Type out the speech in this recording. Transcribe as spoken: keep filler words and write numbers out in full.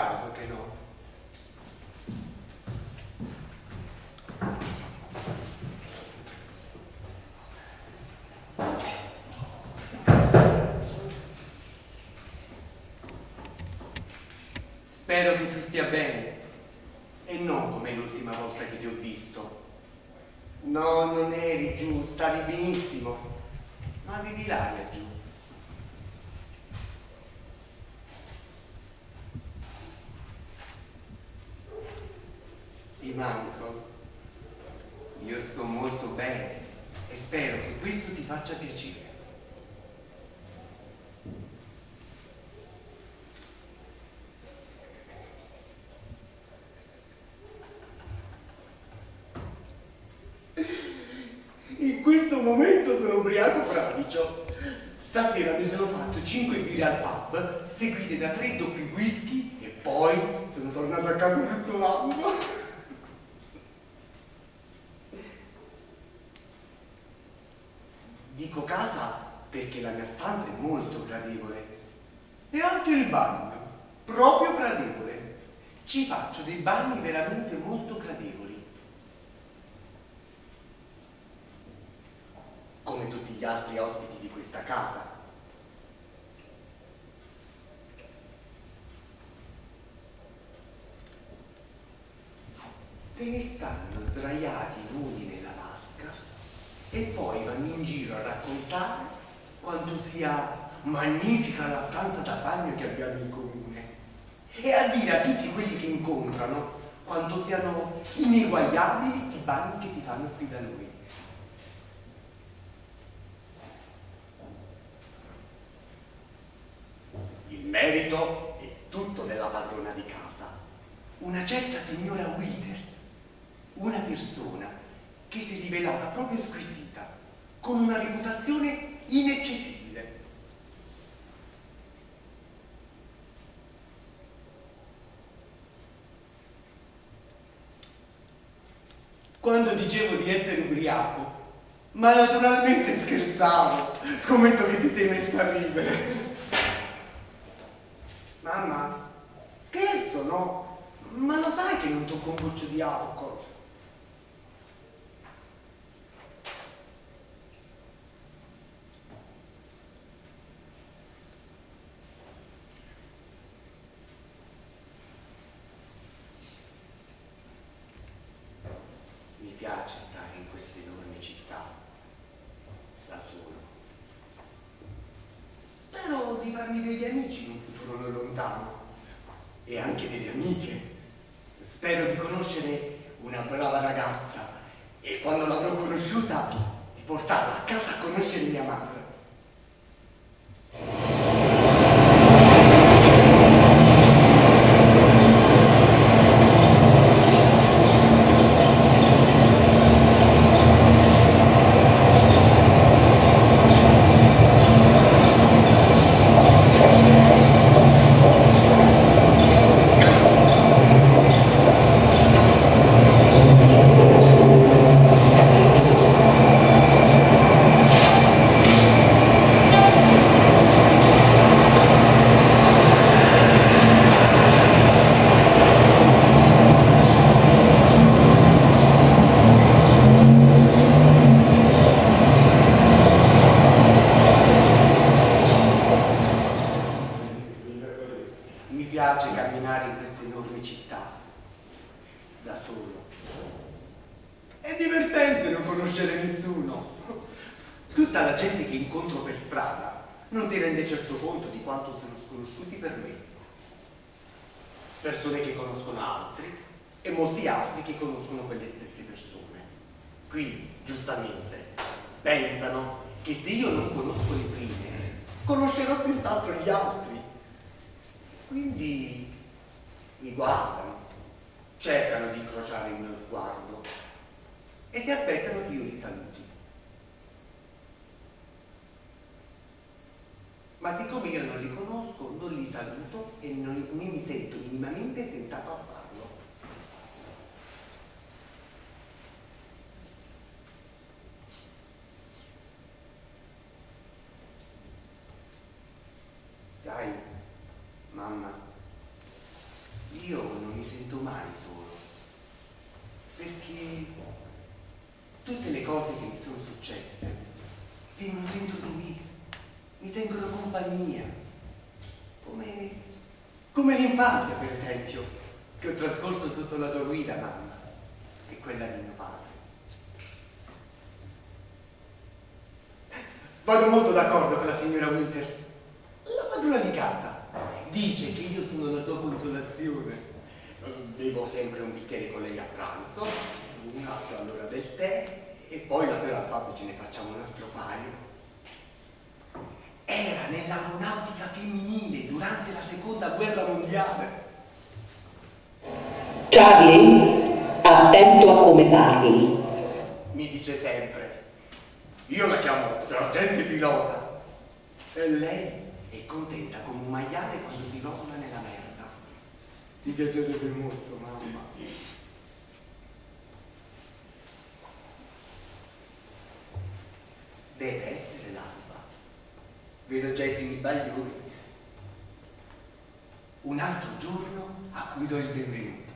peccato che no. Spero che tu stia bene e non come l'ultima volta che ti ho visto. No, non eri giù, stavi benissimo, ma avevi l'aria giù. Ti manco. Io sto molto bene e spero che questo ti faccia piacere. In questo momento sono ubriaco fradicio. Stasera mi sono fatto cinque birre al pub, seguite da tre doppi whisky e poi sono tornato a casa ruzzolando. Dico casa perché la mia stanza è molto gradevole. E anche il bagno, proprio gradevole. Ci faccio dei bagni veramente molto gradevoli. Come tutti gli altri ospiti di questa casa. Se ne stanno sdraiati nudi nella vasca e poi vanno in giro a raccontare quanto sia magnifica la stanza da bagno che abbiamo in comune e a dire a tutti quelli che incontrano quanto siano ineguagliabili i bagni che si fanno qui da noi. Il merito è tutto della padrona di casa, una certa signora Withers, una persona che si è rivelata proprio squisita, con una reputazione ineccepibile. Quando dicevo di essere ubriaco, ma naturalmente scherzavo, scommetto che ti sei messa a ridere. Mamma, scherzo, no? Ma lo sai che non tocco un goccio di alcol? Mi piace stare in queste enormi città, da solo. Spero di farmi degli amici in un futuro non lontano. E anche delle amiche. Spero di conoscere una brava ragazza e quando l'avrò conosciuta di portarla a casa a conoscere mia madre. Persone che conoscono altri e molti altri che conoscono quelle stesse persone. Quindi, giustamente, pensano che se io non conosco le prime, conoscerò senz'altro gli altri. Quindi mi guardano, cercano di incrociare il mio sguardo e si aspettano che io li saluti. Ma siccome io non li conosco, non li saluto e non, non mi sento minimamente tentato a farlo. Sai, mamma, io non mi sento mai solo, perché tutte le cose che mi sono successe vengono dentro di me, mi tengono compagnia, come, come l'infanzia per esempio, che ho trascorso sotto la tua guida, mamma, e quella di mio padre. Vado molto d'accordo con la signora Winters, la padrona di casa. Dice che io sono la sua consolazione. Bevo sempre un bicchiere con lei a pranzo, un altro all'ora del tè, e poi la sera al pub ce ne facciamo un altro paio. Era nell'aeronautica femminile durante la seconda guerra mondiale. Charlie, attento a come parli. Mi dice sempre, io la chiamo sergente pilota, e lei è contenta come un maiale quando si rotola nella merda. Ti piacerebbe molto, mamma. Deve essere l'alba. Vedo già i primi bagliori. Un altro giorno a cui do il benvenuto.